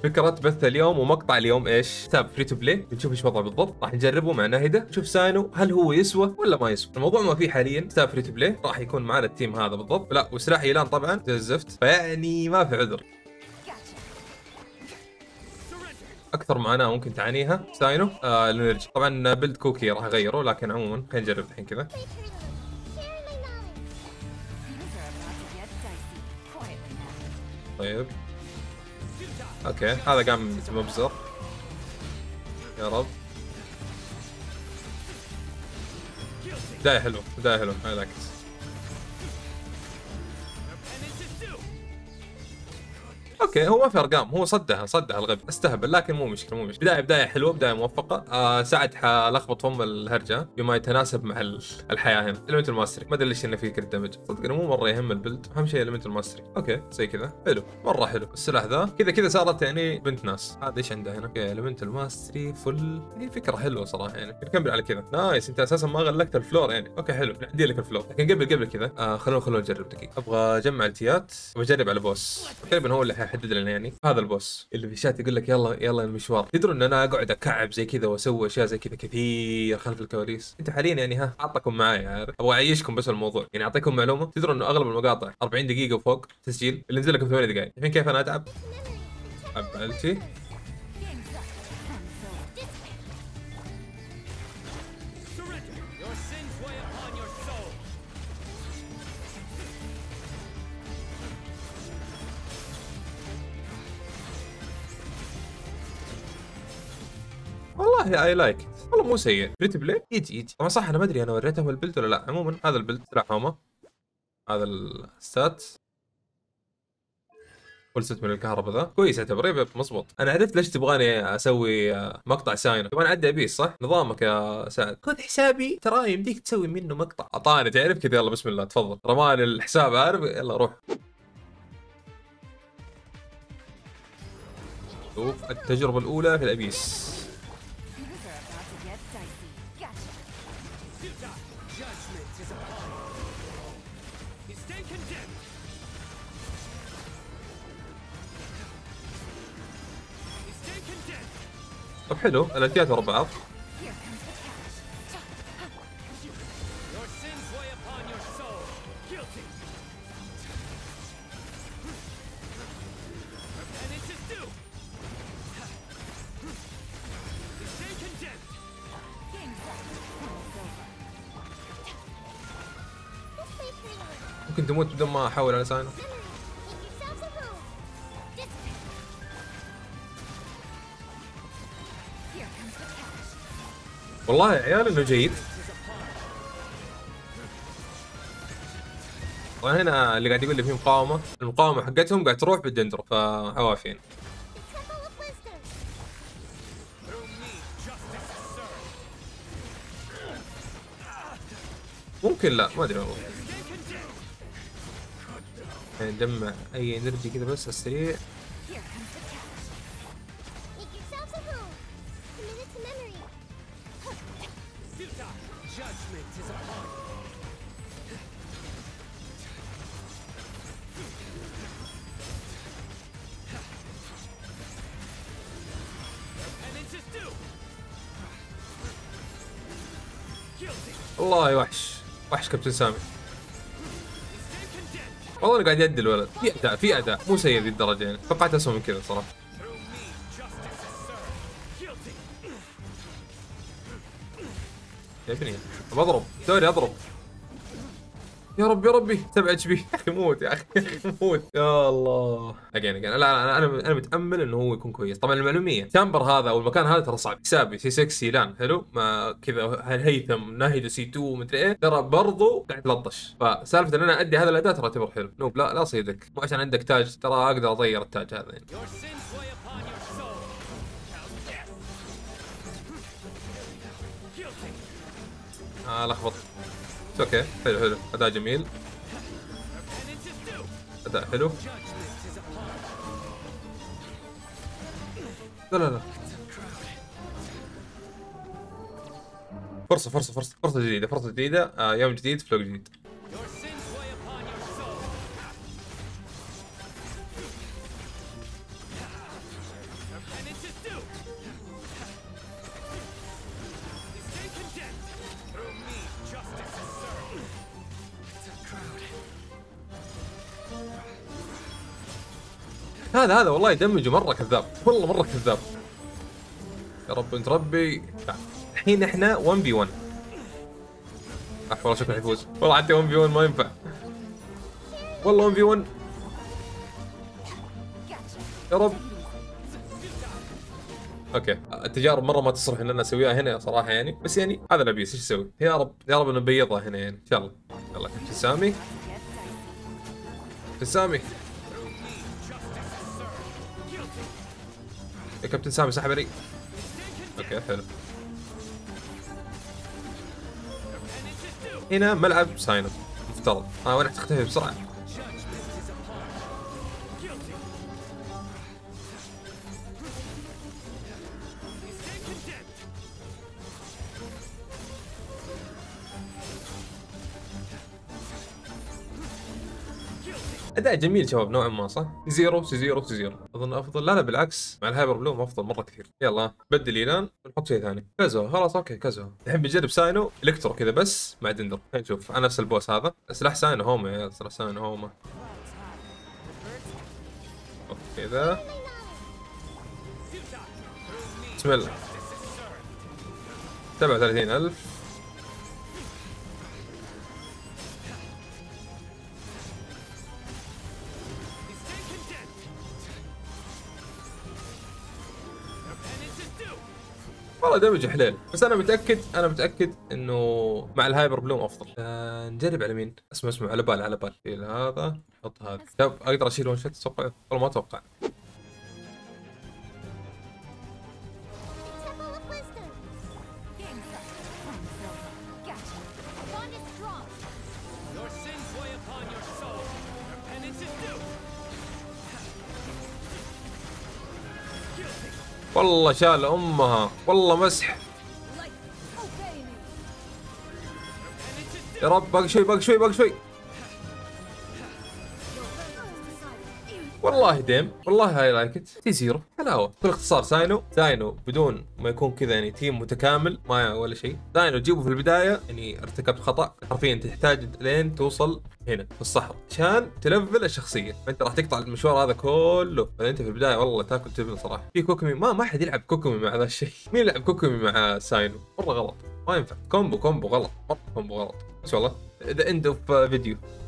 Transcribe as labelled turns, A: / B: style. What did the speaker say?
A: فكرة بث اليوم ومقطع اليوم ايش؟ حساب فري تو بلاي، بنشوف ايش وضعه بالضبط، راح نجربه مع ناهده، نشوف ساينو هل هو يسوى ولا ما يسوى. الموضوع ما فيه حاليا حساب فري تو بلاي، راح يكون معنا التيم هذا بالضبط، لا وسلاح ايلان طبعا زي الزفت، فيعني ما في عذر. اكثر معاناه ممكن تعانيها ساينو الانرجي، طبعا بيلد كوكي راح اغيره، لكن عموما خلينا نجرب الحين كذا. طيب اوكي هذا قام مبزر، يا رب. بداية حلوة، بداية حلوة، I like it. اوكي هو ما في ارقام، هو صدها الغبي، استهبل، لكن مو مشكله مو مشكله. بدايه حلوه، بدايه موفقه. ساعد حلخبط فم الهرجه بما يتناسب مع الحياه هنا. المنتل ماستري ما ادري ليش انه فيه كريت دمج، صدق انه مو مره يهم البلد، اهم شيء المنتل ماستري. اوكي زي كذا حلو، مره حلو. السلاح ذا كذا صارت يعني بنت ناس. هذا ايش عنده هنا؟ اوكي المنتل ماستري فل، هي فكره حلوه صراحه يعني، نكمل على كذا. نايس، انت اساسا ما غلقت الفلور يعني. اوكي حلو، نعدي لك الفلور، لكن قبل كذا خلونا نجرب دقيقه. ابغى اجمع التيات وبجرب على بوس، تقريبا هو اللي حيحدد لنا يعني. هذا البوس اللي في الشات يقول لك يلا المشوار. تدروا ان انا اقعد اكعب زي كذا واسوي اشياء زي كذا كثير خلف الكواليس. انتوا حاليا يعني اعطكم معايا، عارف، ابغى اعيشكم بس الموضوع يعني. اعطيكم معلومه، تدروا انه اغلب المقاطع 40 دقيقه وفوق تسجيل، اللي نزل لكم 8 دقائق. الحين كيف انا اتعب؟ عبالتي والله اي لايك، والله مو سيء. فري تو بلاي يجي طبعا صح. انا ما ادري انا وريتهم البلد ولا لا. عموما هذا البلد سلاح هوما، هذا الستات فول ست من الكهرباء ذا كويس يعتبر مضبوط. انا عرفت ليش تبغاني اسوي مقطع ساينو، تبغاني اعدي ابيس صح؟ نظامك يا سعد، خذ حسابي ترى يمديك تسوي منه مقطع. اعطاني تعرف كذا، يلا بسم الله تفضل، رماني الحساب عارف، يلا روح. شوف التجربة الأولى في الأبيس. طب حلو، الألتيات ورا بعض. ممكن تموت بدون ما احاول على ساينو. والله يا عيال انه جيد. وانا هنا اللي قاعد يقول لي في مقاومه، المقاومه حقتهم قاعد تروح بالدندرو، فعوافين. ممكن لا ما ادري والله. يعني نجمع اي انرجي كذا بس السريع. والله وحش كابتن سامي. والله انا قاعد يدي الولد، في اداء مو سيء ذي الدرجه يعني، توقعت اسوء من كذا صراحه. يا ابني بضرب دوري اضرب. يا رب يا ربي 7 اتش بي. يا اخي موت يا اخي موت يا الله. اجين لا انا متامل انه هو يكون كويس. طبعا المعلوميه تامبر هذا او المكان هذا ترى صعب. حسابي سي 6 سيلان حلو، ما كذا هيثم ناهد سي 2 مدري ايه، ترى برضو قاعد تلطش. فسالفه ان انا ادي هذا الاداء ترى يعتبر حلو. نوب لا صيدك، مو عشان عندك تاج ترى اقدر اغير التاج هذا يعني. لخبط. اوكي حلو اداء جميل، اداء حلو. لا فرصة جديدة يوم جديد فلوق جديد. هذا والله يدمج مره كذاب، والله مره كذاب. يا رب انت ربي. الحين احنا 1 في 1. والله شكله يفوز، والله حتى 1 في 1 ما ينفع، والله 1 في 1. يا رب. اوكي التجارب مره ما تصلح ان انا اسويها هنا صراحه يعني، بس يعني هذا نبيس ايش اسوي؟ يا رب يا رب نبيضها هنا يعني ان شاء الله. يلا كابتن سامي، كابتن سامي، يا كابتن سامي سحب علي. اوكي حلو. هنا ملعب ساينو مفترض. وين تختفي بسرعه؟ اداء جميل شباب نوعا ما صح؟ زيرو زيرو زيرو اظن افضل. لا بالعكس مع الهايبر بلوم افضل مره كثير. يلا بدل ايلان ونحط شيء ثاني. كازو خلاص اوكي كازو. الحين بنجرب ساينو الكترو كذا بس مع دندر. خلينا نشوف على نفس البوس هذا. سلاح ساينو هوما يا سلاح ساينو هوما. اوكي كذا بسم الله. 37,000. والله دمج حليل، بس انا متاكد انه مع الهايبر بلوم افضل. نجرب على مين؟ اسمع على بال على بال. شيل هذا نحط هذا. طب اقدر اشيل ون شوت اتوقع؟ والله ما اتوقع. والله شال امها، والله مسح. يا رب باقي شوي باقي شوي باقي شوي. والله ديم، والله هاي لايكت. تي زيرو حلاوه. بكل اختصار ساينو بدون ما يكون كذا يعني تيم متكامل ما ولا شيء. ساينو تجيبه في البدايه يعني ارتكبت خطا حرفيا. انت تحتاج لين توصل هنا في الصحراء عشان تلفل الشخصيه، فانت راح تقطع المشوار هذا كله. بعدين انت في البدايه والله تاكل تبن صراحه. في كوكومي ما حد يلعب كوكومي مع ذا الشيء. مين يلعب كوكومي مع ساينو؟ مره غلط ما ينفع. كومبو غلط، مره كومبو غلط. بس والله ذا اند اوف فيديو.